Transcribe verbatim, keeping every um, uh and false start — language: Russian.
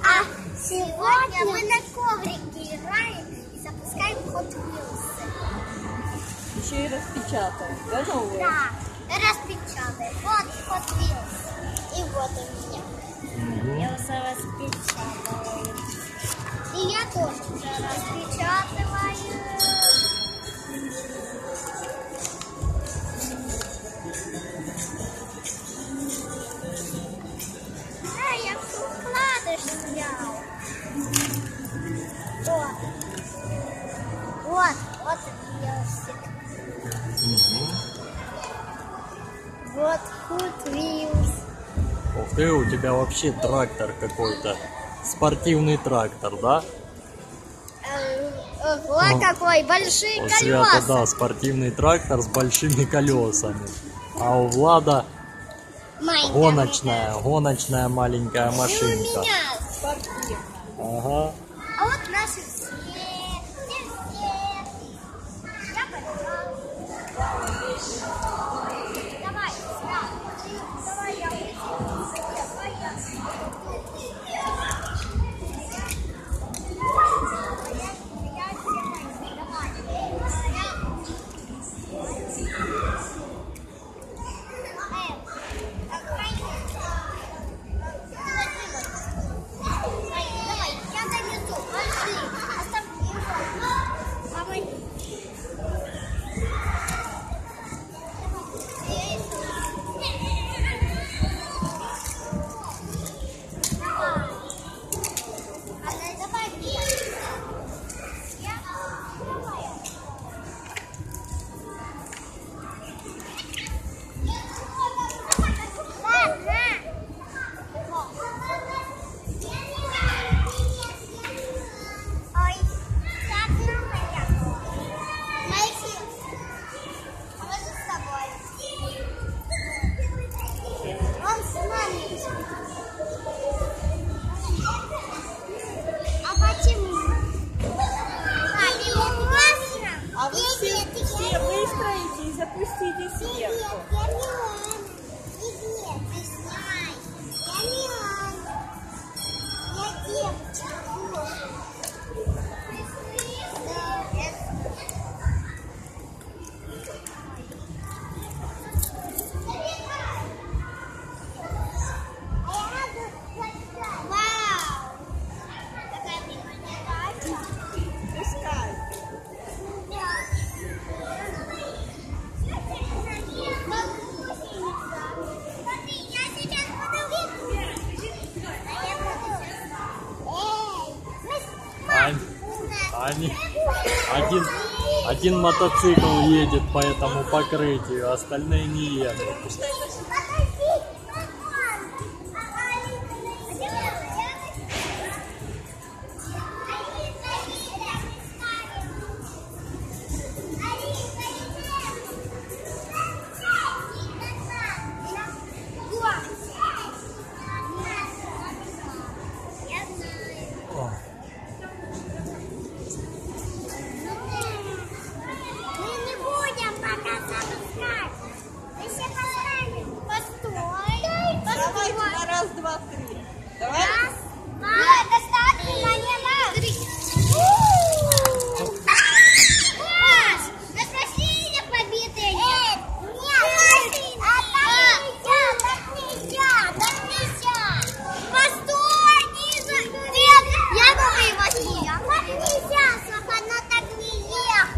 А сегодня мы на коврике играем и запускаем Hot Wheels. Еще и распечатаем, да, новые? Да, распечатаем. Вот Hot Wheels. И вот у меня. Угу. Я уже распечатываю. И я тоже уже распечатываю. А, я вкладыш снял. Вот. Вот, вот велосипед. Угу. Вот Hot Wheels. Ух ты, у тебя вообще трактор какой-то. Спортивный трактор, да? Э, Вот Ну, какой, большие У колеса. Свята, да, спортивный трактор с большими колесами. А у Влада Маленькая гоночная, гоночная маленькая И у машинка. меня. Спортивно. Ага. А вот наши все. Все, все. Я побежал. Давай, Свят, ты- давай я быстрее. Давай я. Я сделаю. Давай. Давай, я донесу. Пошли. Оставь его. Помоги. Давай. Давай. Я. Давай. Ой, так моя. Мои, а вот с тобой. Он с нами. А почему? А, ему классно? А вы все, все выстроите и запустите сверху. Я Милана. Привет, ты снимай. Я Милана. Я девочка. Вау! Какая прикольная. Пускай. Ань, Ань, один, один мотоцикл едет по этому покрытию, остальные не едут.